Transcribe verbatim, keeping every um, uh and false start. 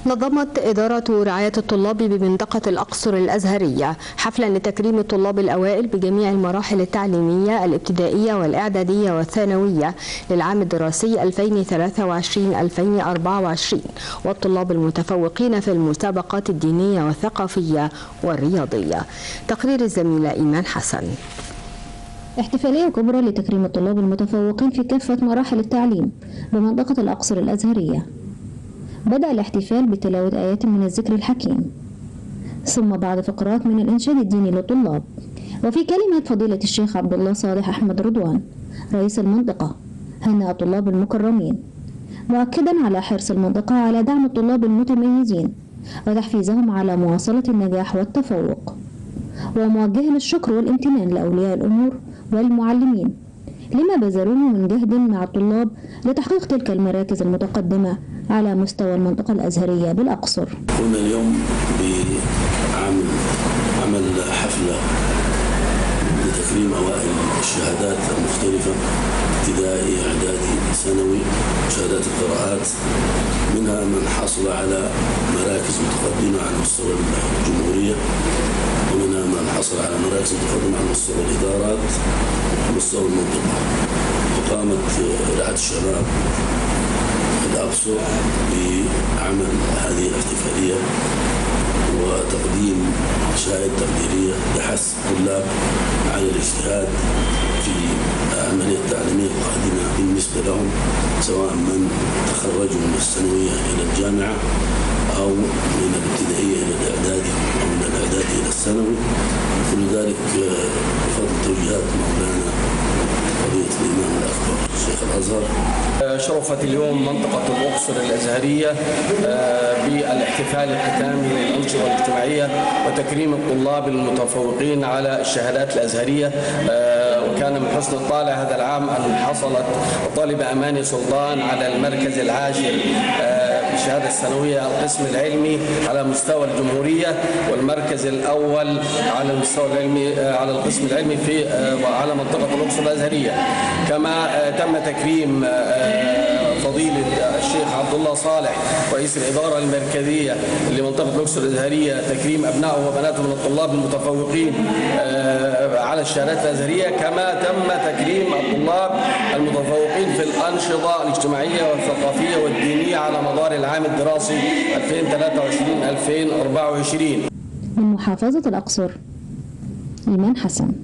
نظمت إدارة رعاية الطلاب بمنطقة الأقصر الأزهرية حفلا لتكريم الطلاب الأوائل بجميع المراحل التعليمية الابتدائية والإعدادية والثانوية للعام الدراسي ألفين وثلاثة وعشرين ألفين وأربعة وعشرين، والطلاب المتفوقين في المسابقات الدينية والثقافية والرياضية. تقرير الزميلة إيمان حسن. احتفالية كبرى لتكريم الطلاب المتفوقين في كافة مراحل التعليم بمنطقة الأقصر الأزهرية. بدأ الاحتفال بتلاوة آيات من الذكر الحكيم، ثم بعد فقرات من الإنشاد الديني للطلاب. وفي كلمة فضيلة الشيخ عبد الله صالح أحمد رضوان رئيس المنطقة هنأ الطلاب المكرمين، مؤكدا على حرص المنطقة على دعم الطلاب المتميزين وتحفيزهم على مواصلة النجاح والتفوق، وموجها الشكر والامتنان لأولياء الأمور والمعلمين لما بذلوه من جهد مع الطلاب لتحقيق تلك المراكز المتقدمة على مستوى المنطقة الأزهرية بالأقصر. قمنا اليوم بعمل عمل حفلة لتكريم أوائل الشهادات المختلفة، ابتدائي، إعدادي، ثانوي، شهادات القراءات، منها من حصل على مراكز متقدمة على مستوى الجمهورية، ومنها من حصل على مراكز متقدمة على مستوى الإدارات ومستوى المنطقة. وقامت رعاية الشباب الأقصر بعمل هذه الاحتفالية وتقديم شهادة تقديرية لحث الطلاب على الاجتهاد في العملية التعليمية القادمة بالنسبة لهم، سواء من تخرجوا من الثانوية إلى الجامعة أو من الابتدائية إلى الإعدادي أو من الإعدادي إلى الثانوي. كل ذلك بفضل توجيهات مولانا فضيلة الإمام الأكبر الشيخ الأزهر. شرفت اليوم منطقة الأقصر الأزهرية بالاحتفال الختامي للأنشطة الاجتماعية وتكريم الطلاب المتفوقين على الشهادات الأزهرية. وكان من حسن الطالع هذا العام أن حصلت الطالبة أماني سلطان على المركز العاشر بالشهادة الثانوية القسم العلمي على مستوى الجمهورية، والمركز الأول على المستوى العلمي على القسم العلمي في على منطقة الأقصر الأزهرية. كما تم تكريم فضيلة الشيخ عبد الله صالح رئيس الإدارة المركزية لمنطقة الأقصر الأزهرية تكريم أبنائه وبناته من الطلاب المتفوقين على الشهادات الأزهرية، كما تم تكريم الطلاب المتفوقين في الأنشطة الاجتماعية والثقافية والدينية على مدار العام الدراسي ألفين وثلاثة وعشرين ألفين وأربعة وعشرين. من محافظة الأقصر، إيمان حسن.